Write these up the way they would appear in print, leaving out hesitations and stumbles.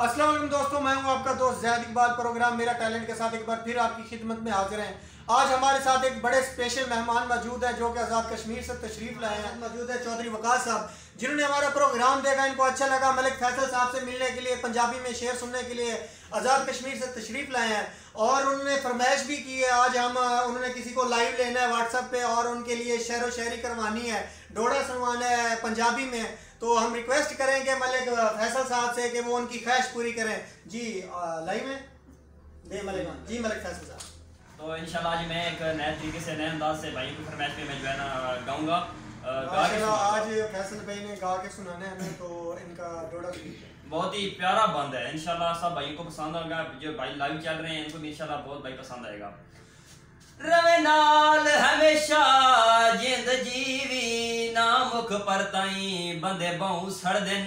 अस्सलाम वालेकुम दोस्तों, मैं हूं आपका दोस्त ज़ैद इकबाल। प्रोग्राम मेरा टैलेंट के साथ एक बार फिर आपकी खिदमत में हाजिर हैं। आज हमारे साथ एक बड़े स्पेशल मेहमान मौजूद है जो कि आज़ाद कश्मीर से तशरीफ़ लाए हैं। मौजूद है चौधरी वकास साहब, जिन्होंने हमारा प्रोग्राम देखा, इनको अच्छा लगा, मलिक फैसल साहब से मिलने के लिए, पंजाबी में शेर सुनने के लिए आज़ाद कश्मीर से तशरीफ़ लाए हैं और उन्होंने फरमाइश भी की है। आज हम उन्होंने किसी को लाइव लेना है व्हाट्सएप पे और उनके लिए शेर व शायरी करवानी है, डोड़ा सुनवाना है पंजाबी में। तो हम रिक्वेस्ट करेंगे मलिक फैसल साहब से कि वो उनकी ख्वाहिश पूरी करें। जी लाइव में दे मलिक जी, मलिक फैसल साहब। तो इंशाल्लाह आज मैं एक नए तरीके से नए अंदाज से भाई की फरमाइश पे मैं जो है ना गाऊंगा। आज फैसल भाई ने गा के सुनाना है हमें, तो इनका डोड़ा बहुत ही प्यारा बंद है। इंशाल्लाह सब भाइयों को पसंद आएगा। जो भाई लाइव चल रहे हैं इनको भी इंशाल्लाह बहुत भाई पसंद आएगा। रवे नाल हमेशा जिंद जीवी ना मुख परताई बंदे बहु सड़ दिन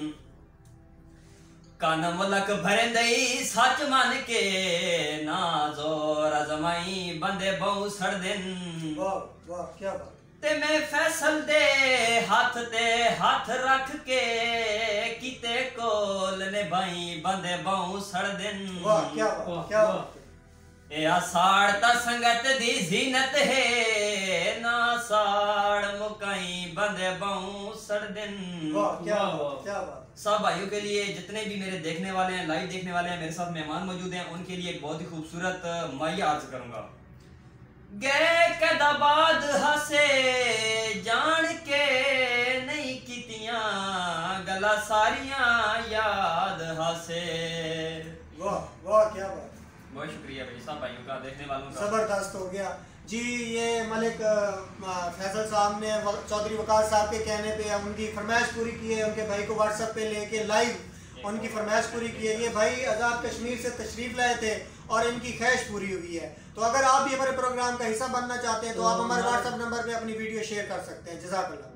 कान मुलक भरंदई सच मन के ना जोर अजमाई बंदे बहु सड़ दिन। वाह वाह क्या बात। ते मैं फैसल दे हाथ रख के किते कोल ने भाई बंदे बहु सड़ दिन। वाह क्या बात क्या बात। ए आसाड़ ता संगत दी जीनत है ना साड़ मुकाई बंदे बहु सड़ दिन। वाह क्या बात क्या बात। सब भाइयों के लिए जितने भी मेरे देखने वाले हैं, लाइव देखने वाले हैं, मेरे साथ मेहमान मौजूद हैं, उनके लिए एक बहुत ही खूबसूरत मैया अर्ज करूंगा। गए कदाबाद हसे जान के नहीं कितियां गला सारियां याद हसे। वाह वाह क्या बात। बहुत शुक्रिया भाई सब भाइयों का, देखने वालों का। जबरदस्त हो गया जी। ये मलिक फैसल साहब ने चौधरी वकास साहब के कहने पे उनकी फरमाइश पूरी की है। उनके भाई को व्हाट्सएप पे लेके लाइव उनकी फरमाइश पूरी की है। ये भाई आज़ाद कश्मीर से तशरीफ लाए थे और इनकी ख्वाहिश पूरी हुई है। तो अगर आप भी हमारे प्रोग्राम का हिस्सा बनना चाहते हैं तो आप हमारे व्हाट्सएप नंबर पे अपनी वीडियो शेयर कर सकते हैं। जज़ाकल्लाह।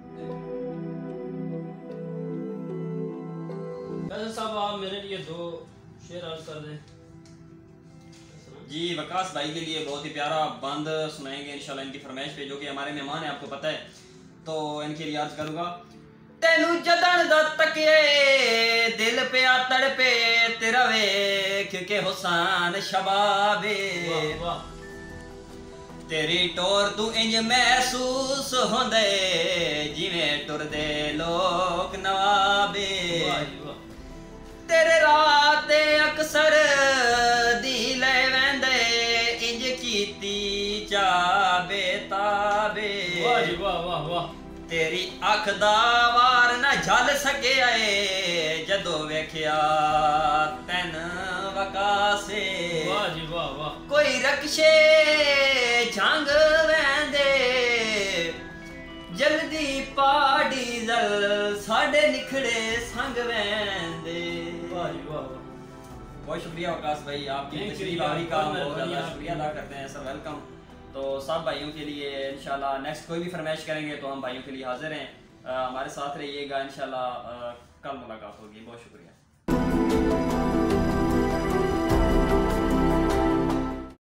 फैसल साहब आप मेरे लिए दो शेर अर्ज कर दें। जी वकास भाई के लिए बहुत ही प्यारा बंद सुनाएंगे इंशाल्लाह इनकी फरमाइश पे, जो कि हमारे मेहमान हैं, आपको पता है। तो इनके लिए अर्ज करूंगा। तेनू जदन दा तकिए दिल पे आतड़ पे तेरा वेख के हुसैन शबाबे तेरी टोर तू इंज महसूस होंदे जिवें टुरदे लोक नवाबे। तेरे रात अक्सर दी ले वेंदे इंज कीती चा बेताबे। वाह वाह वाह। तेरी अख दा वार ना झल सके आए जदों वेख्या तैन वकासे। वाह जी वाह वाह। कोई रक्शे झंग वेंदे जल्दी पा डीजल साडे निखड़े संग वेंदे। वाह जी वाह। बहुत शुक्रिया वकास भाई, आपकी तशरीफ आने का बहुत ज़्यादा शुक्रिया अदा करते हैं सर। वेलकम। तो सब भाइयों के लिए इंशाल्लाह नेक्स्ट कोई भी फरमाइश करेंगे तो हम भाइयों के लिए हाजिर हैं। हमारे साथ रहिएगा, इंशाल्लाह कल मुलाकात होगी। बहुत शुक्रिया।